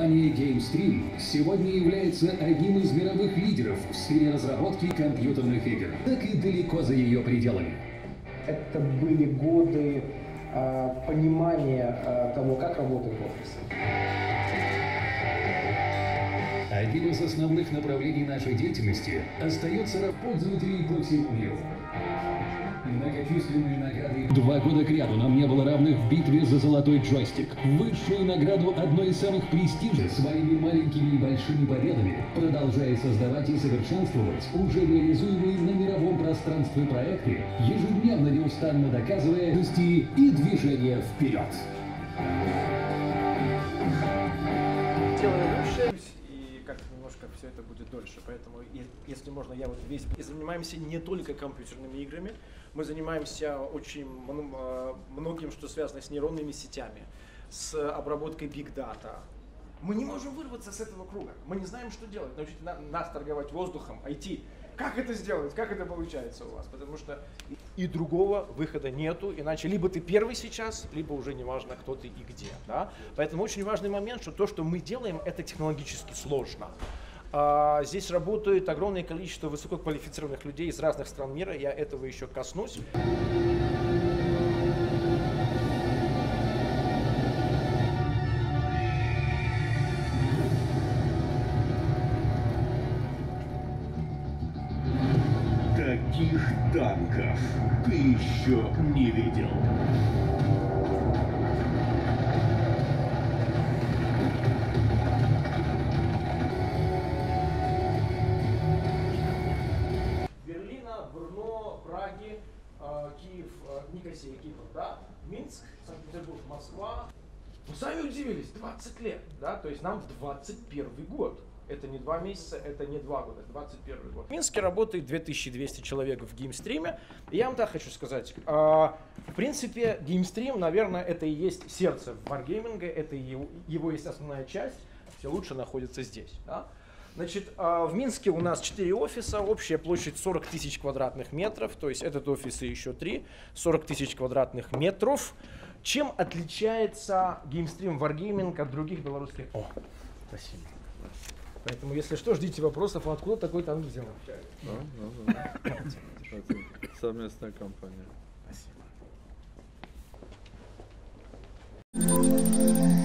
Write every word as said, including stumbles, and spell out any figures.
Компания GameStream сегодня является одним из мировых лидеров в сфере разработки компьютерных игр, так и далеко за ее пределами. Это были годы э, понимания э, того, как работает офис. Одним из основных направлений нашей деятельности остается работа пользователей по всему миру. Многочисленные награды. Два года кряду нам не было равных в битве за золотой джойстик. Высшую награду одной из самых престижных своими маленькими и большими победами, продолжая создавать и совершенствовать уже реализуемые на мировом пространстве проекты, ежедневно неустанно доказывая и движение вперед. Делаю лучше, и как-то немножко все это будет дольше. Поэтому, если можно, я вот весь... И занимаемся не только компьютерными играми, мы занимаемся очень многим, что связано с нейронными сетями, с обработкой Big Data. Мы не можем вырваться с этого круга. Мы не знаем, что делать. Научите нас торговать воздухом, ай ти. Как это сделать? Как это получается у вас? Потому что и другого выхода нету, иначе либо ты первый сейчас, либо уже не важно, кто ты и где. Да? Поэтому очень важный момент, что то, что мы делаем, это технологически сложно. А, здесь работает огромное количество высококвалифицированных людей из разных стран мира, я этого еще коснусь. Таких танков ты еще не видел. Берлина, Брно, Праги, Киев, Никосия, Кипр, да? Минск, Санкт-Петербург, Москва. Вы сами удивились, двадцать лет, да? То есть нам двадцать первый год. Это не два месяца, это не два года, двадцать первый год. В Минске работает две тысячи двести человек в GameStream. И я вам так хочу сказать, э, в принципе, GameStream, наверное, это и есть сердце Wargaming, это его, его есть основная часть, все лучше находится здесь. Да? Значит, э, в Минске у нас четыре офиса, общая площадь сорок тысяч квадратных метров, то есть этот офис и еще три, сорок тысяч квадратных метров. Чем отличается GameStream Wargaming от других белорусских? О, спасибо. Поэтому, если что, ждите вопросов, а откуда такой танк взял? Да, да, да. Совместная компания. Спасибо.